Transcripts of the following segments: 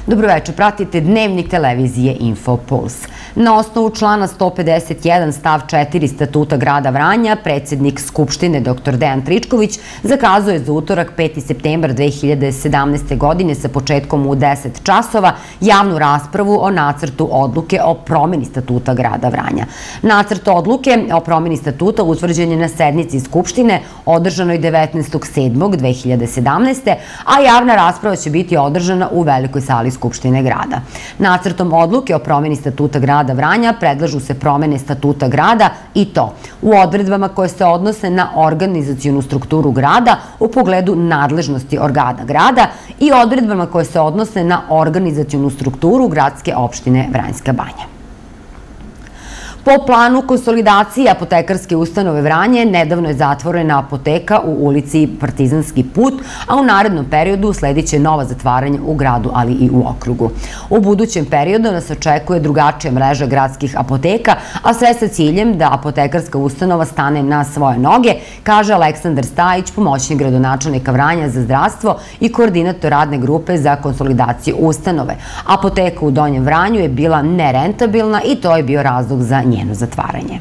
Dobroveče, pratite Dnevnik televizije Infopuls. Na osnovu člana 151 stav 4 Statuta grada Vranja, predsjednik Skupštine dr. Dejan Tričković zakazuje za utorak 5. septembar 2017. godine sa početkom u 10 časova javnu raspravu o nacrtu odluke o promjeni Statuta grada Vranja. Nacrt odluke o promjeni Statuta utvrđen je na sednici Skupštine održanoj 19.7.2017. a javna rasprava će biti održana u Velikoj sali Skupštine grada. Nacrtom odluke o promjeni Statuta grada Vranja predlažu se promjene Statuta grada i to u odredbama koje se odnose na organizacionu strukturu grada u pogledu nadležnosti organa grada i odredbama koje se odnose na organizacionu strukturu gradske opštine Vranjska Banja. Po planu konsolidacije apotekarske ustanove Vranje nedavno je zatvorena apoteka u ulici Partizanski put, a u narednom periodu sledit će nova zatvaranja u gradu, ali i u okrugu. U budućem periodu nas očekuje drugačija mreža gradskih apoteka, a sve sa ciljem da apotekarska ustanova stane na svoje noge, kaže Aleksandar Stajić, pomoćnik gradonačelnika Vranja za zdravstvo i koordinator radne grupe za konsolidaciju ustanove. Apoteka u Donjem Vranju je bila nerentabilna i to je bio razlog za njeno zatvaranje.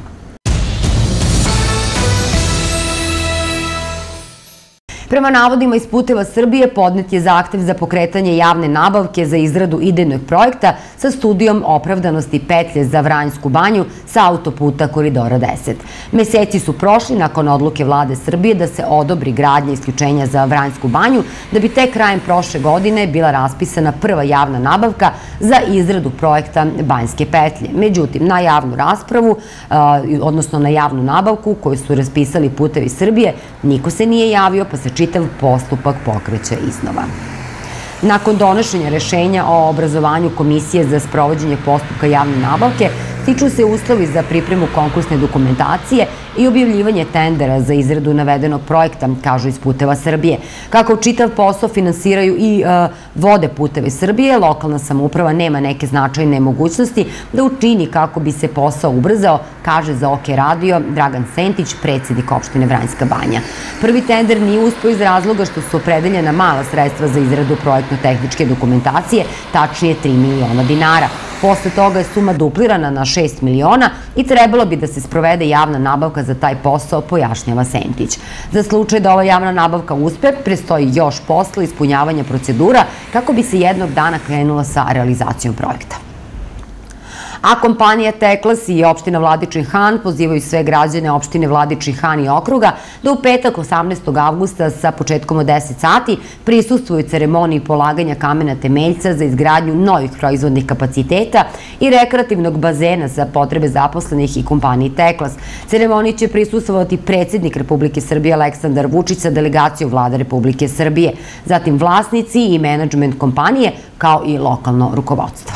Prema navodima iz Puteva Srbije podnet je zahtev za pokretanje javne nabavke za izradu idejnog projekta sa studijom opravdanosti petlje za Vranjsku Banju sa autoputa Koridora 10. Meseci su prošli nakon odluke vlade Srbije da se odobri gradnja isključenja za Vranjsku Banju, da bi tek krajem prošle godine bila raspisana prva javna nabavka za izradu projekta Banjske petlje. Međutim, na javnu raspravu, odnosno na javnu nabavku koju su raspisali Putevi Srbije, niko se nije javio, pa se čitav postupak pokreće iznova. Nakon donošenja rešenja o obrazovanju Komisije za sprovođenje postupka javne nabavke, stiču se uslovi za pripremu konkursne dokumentacije i objavljivanje tendera za izradu navedenog projekta, kažu iz Puteva Srbije. Kako čitav posao finansiraju i vode Puteve Srbije, lokalna samouprava nema neke značajne mogućnosti da učini kako bi se posao ubrzao, kaže za OK radio Dragan Sentić, predsjednik opštine Vranjska Banja. Prvi tender nije uspeo iz razloga što su opredeljena mala sredstva za izradu projektno-tehničke dokumentacije, tačnije 3 miliona dinara. Posle toga je suma duplirana na 6 miliona i trebalo bi da se sprovede javna nabavka za taj posao, pojašnjava Sentić. Za slučaj da ova javna nabavka uspe, prestoji još posla ispunjavanja procedura kako bi se jednog dana krenula sa realizacijom projekta. A kompanija Teklas i opština Vladičin Han pozivaju sve građane opštine Vladičin Han i okruga da u petak 18. avgusta sa početkom od 10 sati prisustvuju ceremoniji polaganja kamena temeljca za izgradnju novih proizvodnih kapaciteta i rekreativnog bazena za potrebe zaposlenih i kompaniji Teklas. Ceremoniji će prisustvovati predsjednik Republike Srbije Aleksandar Vučić sa delegacijom Vlade Republike Srbije, zatim vlasnici i menadžment kompanije kao i lokalno rukovodstvo.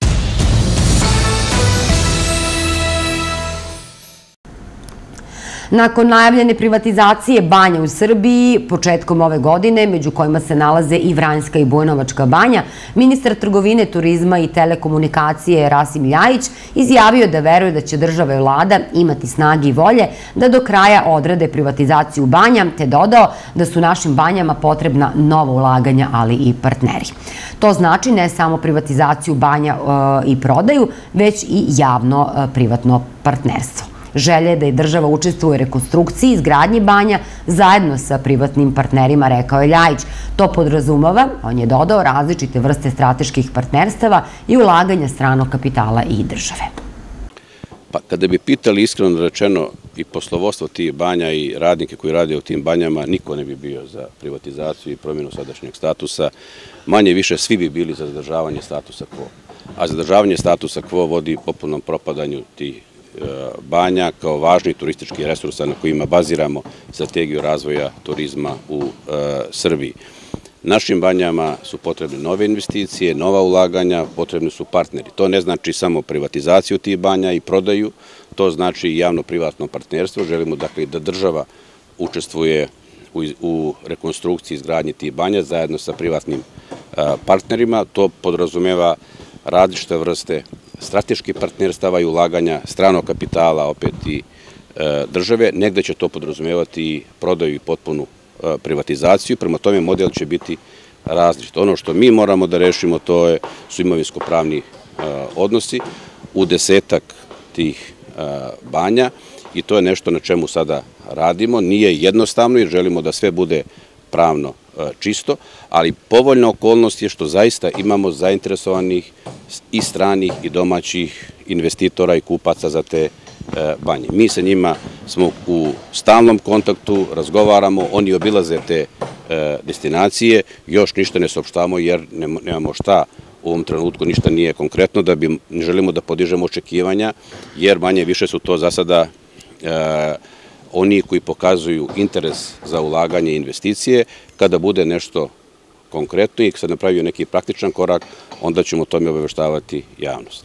Nakon najavljene privatizacije banja u Srbiji početkom ove godine, među kojima se nalaze i Vranjska i Bujanovačka banja, ministar trgovine, turizma i telekomunikacije Rasim Ljajić izjavio da veruje da će država i vlada imati snage i volje da do kraja odrade privatizaciju banja, te dodao da su našim banjama potrebna nova ulaganja, ali i partneri. To znači ne samo privatizaciju banja i prodaju, već i javno-privatno partnerstvo. Želje da i država učestvuje u rekonstrukciji i izgradnji banja zajedno sa privatnim partnerima, rekao je Ljajić. To podrazumeva, on je dodao, različite vrste strateških partnerstava i ulaganja stranog kapitala i države. Pa kada bi pitali iskreno rečeno i poslovodstvo tih banja i radnike koji rade u tim banjama, niko ne bi bio za privatizaciju i promjenu sadašnjeg statusa. Manje više svi bi bili za zadržavanje statusa quo. A zadržavanje statusa quo vodi potpunom propadanju tih banja kao važnih turističkih resursa na kojima baziramo strategiju razvoja turizma u Srbiji. Našim banjama su potrebne nove investicije, nova ulaganja, potrebni su partneri. To ne znači samo privatizaciju tih banja i prodaju, to znači i javno-privatno partnerstvo. Želimo dakle da država učestvuje u rekonstrukciji i izgradnji tih banja zajedno sa privatnim partnerima. To podrazumeva različite vrste strateških partnerstava i ulaganja stranog kapitala, opet i države. Negde će to podrazumevati i prodaju i potpunu privatizaciju. Prema tome model će biti različita. Ono što mi moramo da rešimo to su imovinsko-pravni odnosi u 10-ak tih banja i to je nešto na čemu sada radimo. Nije jednostavno jer želimo da sve bude pravno čisto, ali povoljna okolnost je što zaista imamo zainteresovanih i stranih i domaćih investitora i kupaca za te banje. Mi sa njima smo u stalnom kontaktu, razgovaramo, oni obilaze te destinacije, još ništa ne saopštavamo jer nemamo šta u ovom trenutku, ništa nije konkretno, ne želimo da podižemo očekivanja, jer manje više su to za sada oni koji pokazuju interes za ulaganje i investicije. Kada bude nešto konkretno i kad napravio neki praktičan korak, onda ćemo o tome obaveštavati javnost.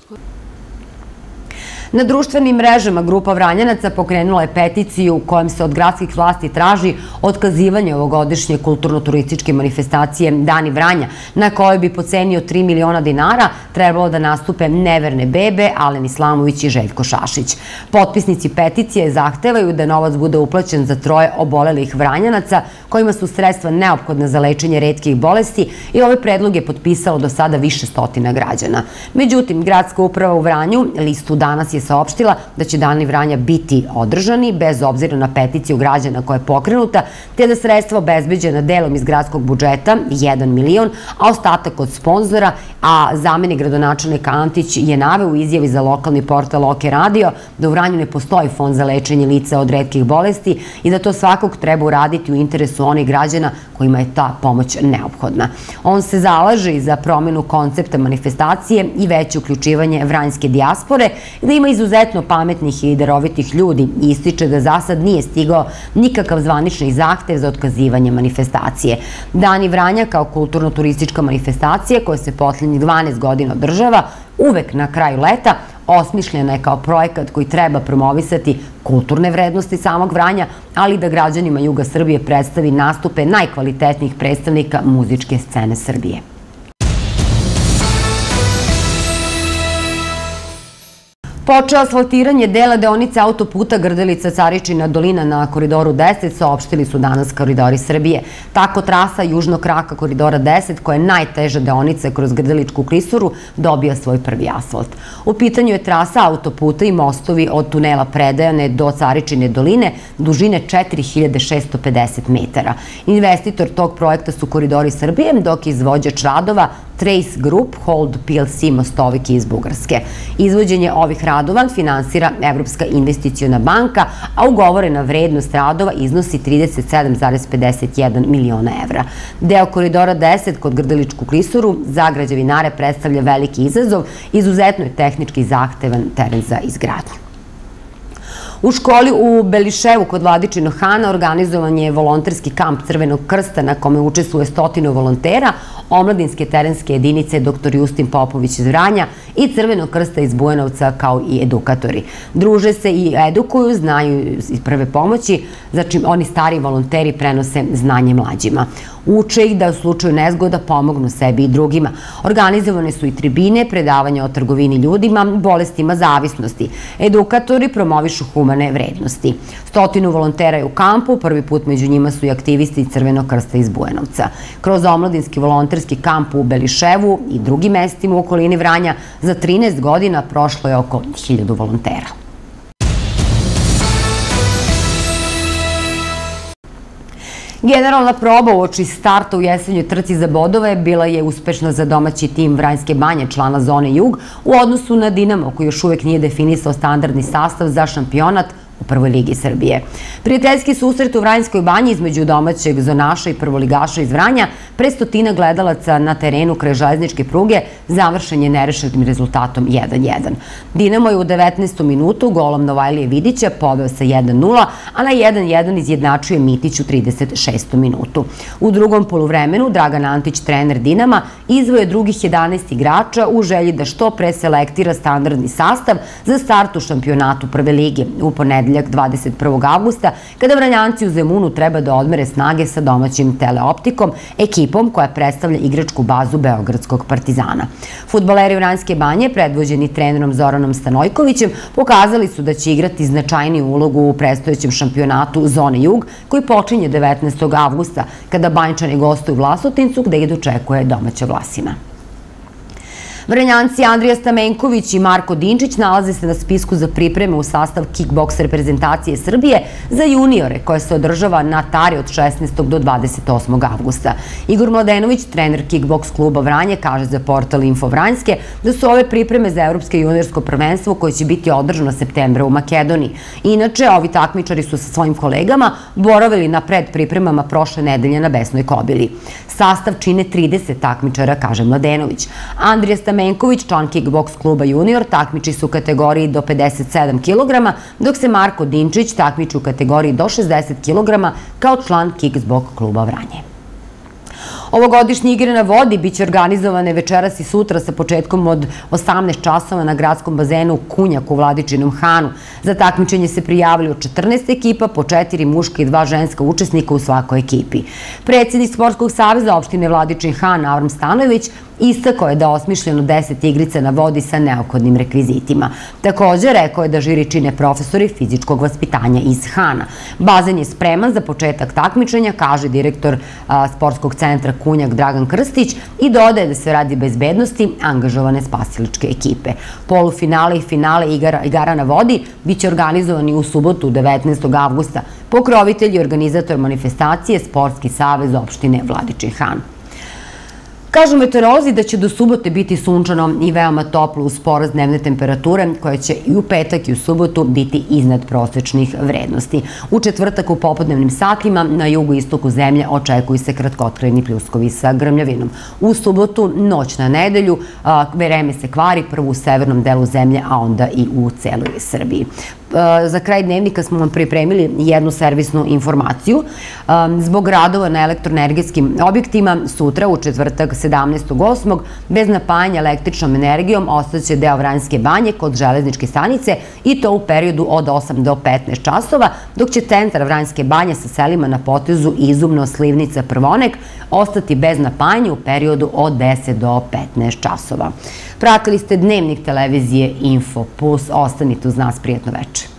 Na društvenim mrežama grupa Vranjanaca pokrenula je peticiju u kojem se od gradskih vlasti traži otkazivanje ovogodišnje kulturno-turističke manifestacije Dani Vranja, na kojoj bi po ceni od 3 miliona dinara trebalo da nastupe Neverne bebe, Alen Islamović i Željko Šašić. Potpisnici peticije zahtevaju da novac bude uplaćen za 3 obolelih Vranjanaca, kojima su sredstva neophodna za lečenje retkih bolesti i ovaj predlog je potpisalo do sada više stotina građana. Međutim, gradska uprava u Vranju listu Danas je saopštila da će Dani Vranja biti održani bez obzira na peticiju građana koja je pokrenuta, te da sredstva obezbeđena delom iz gradskog budžeta 1 milion, a ostatak od sponzora, a zamenik gradonačelnika Antić je naveo u izjavi za lokalni portal OK Radio da u Vranju ne postoji fond za lečenje lica od retkih bolesti i da to svakog treba uraditi u interesu onih građana kojima je ta pomoć neophodna. On se zalaže i za promenu koncepta manifestacije i veće uključivanje vranjske dijaspore, da ima izuzetno pametnih i darovitih ljudi i ističe da za sad nije stigao nikakav zvanični zahtev za otkazivanje manifestacije. Dani Vranja kao kulturno-turistička manifestacija koja se poslednjih 12 godina održava uvek na kraju leta, osmišljena je kao projekat koji treba promovisati kulturne vrednosti samog Vranja, ali da građanima juga Srbije predstavi nastupe najkvalitetnijih predstavnika muzičke scene Srbije. Počeo asfaltiranje dela deonice autoputa Grdelica-Caričina Dolina na Koridoru 10, saopštili su danas Koridori Srbije. Tako trasa južnog kraka Koridora 10, koja je najteža deonica kroz Grdeličku klisuru, dobija svoj prvi asfalt. U pitanju je trasa autoputa i mostovi od tunela Predajane do Caričine Doline, dužine 4650 metara. Investitor tog projekta su Koridori Srbije, dok je izvođač radova Trace Group Hold PLC Mostovik iz Bugarske. Izvođenje ovih radova finansira Evropska investiciona banka, a ugovorena vrednost radova iznosi 37,51 miliona evra. Deo Koridora 10 kod Grdeličku klisuru za građevinare predstavlja veliki izazov, izuzetno je tehnički zahtevan teren za izgradnju. U školi u Beliševu kod Vladičinog Hana organizovan je volonterski kamp Crvenog krsta na kome učestvuje 100 volontera, omladinske terenske jedinice dr. Justin Popović iz Vranja i Crvenog krsta iz Bujanovca kao i edukatori. Druže se i edukuju, znaju iz prve pomoći, znači oni stari volonteri prenose znanje mlađima. Uče ih da u slučaju nezgoda pomognu sebi i drugima. Organizovane su i tribine, predavanja o trgovini ljudima, bolestima zavisnosti. Edukatori promovišu humane vrednosti. 100 volontera je u kampu, prvi put među njima su i aktivisti Crvenog krsta iz Bujanovca. Kroz omladinski volonterski kamp u Beliševu i drugim mestima u okolini Vranja za 13 godina prošlo je oko 1000 volontera. Generalna proba uoči starta u jesenjoj trci za bodove bila je uspešna za domaći tim Vranjske banje, člana zone Jug, u odnosu na Dinamo, koji još uvek nije definisao standardni sastav za šampionat u Prvoj ligi Srbije. Prijateljski susret u Vranjskoj banji između domaćeg zonaša i prvoligaša iz Vranja pre 100 gledalaca na terenu kraj železničke pruge završen je nerešenim rezultatom 1:1. Dinamo je u 19. minutu golom Novajlije Vidića poveo sa 1:0, a na 1:1 izjednačuje Mitić u 36. minutu. U drugom poluvremenu Dragan Antić, trener Dinama, izvoje drugih 11 igrača u želji da što pre selektira standardni sastav za start u šampionatu Prve lige. U ponedeljak ponedeljak 21. avgusta, kada Vranjanci u Zemunu treba da odmere snage sa domaćim Teleoptikom, ekipom koja predstavlja igračku bazu Beogradskog Partizana. Fudbaleri Vranjske banje, predvođeni trenerom Zoranom Stanojkovićem, pokazali su da će igrati značajniju ulogu u predstojećem šampionatu Zone Jug, koji počinje 19. avgusta, kada Banjčani gostuju u Vlasotincu, gde ih dočekuje domaća Vlasina. Vranjanci Andrija Stamenković i Marko Dinčić nalaze se na spisku za pripreme u sastav kickboks reprezentacije Srbije za juniore, koja se održava na Tari od 16. do 28. avgusta. Igor Mladenović, trener kickboks kluba Vranje, kaže za portal Info Vranjske da su ove pripreme za evropsko juniorsko prvenstvo koje će biti održano septembra u Makedoniji. Inače, ovi takmičari su sa svojim kolegama boravili na predpripremama prošle nedelje na Besnoj Kobili. Sastav čine 30 takmičara, kaže Mladenović. Andrija Stamenković, član kickboks kluba junior, takmiči su u kategoriji do 57 kg, dok se Marko Dinčić takmiči u kategoriji do 60 kg kao član kickboks kluba Vranje. Ovogodišnje igre na vodi biće organizovane večeras i sutra sa početkom od 18 časova na gradskom bazenu Kunjak u Vladičinom Hanu. Za takmičenje se prijavili od 14 ekipa, po 4 muška i 2 ženska učesnika u svakoj ekipi. Predsjednik Sportskog saveza opštine Vladičin Han, Avram Stanojević, istakao je da je osmišljeno 10 igrica na vodi sa neophodnim rekvizitima. Također, rekao je da žiri čine profesori fizičkog vaspitanja iz Hana. Bazen je spreman za početak takmičenja, kaže direktor Sportskog centra Kunjak Dragan Krstić, i dodaje da se radi bezbednosti angažovane spasilačke ekipe. Polufinale i finale igara na vodi biće organizovani u subotu 19. avgusta. Pokrovitelj i organizator manifestacije Sportski savez opštine Vladičin Han. Kažu meteorolozi da će do subote biti sunčano i veoma toplo uz porast dnevne temperature, koja će i u petak i u subotu biti iznad prosečnih vrednosti. U četvrtak u popodnevnim satima na jugu i istoku zemlje očekuju se kratkotrajni pljuskovi sa grmljavinom. U subotu, noć na nedelju, vreme se kvari prvo u severnom delu zemlje, a onda i u celoj Srbiji. Za kraj dnevnika smo vam pripremili jednu servisnu informaciju. Zbog radova na elektroenergetskim objektima, sutra u četvrtak 17.8. bez napajanja električnom energijom ostaće deo Vranjske banje kod železničke stanice, i to u periodu od 8 do 15 časova, dok će centar Vranjske banje sa selima na potezu Izumno, Slivnica, Prvonek ostati bez napajanja u periodu od 10 do 15 časova. Pratili ste dnevnik televizije Info Plus. Ostanite uz nas, prijatno veče.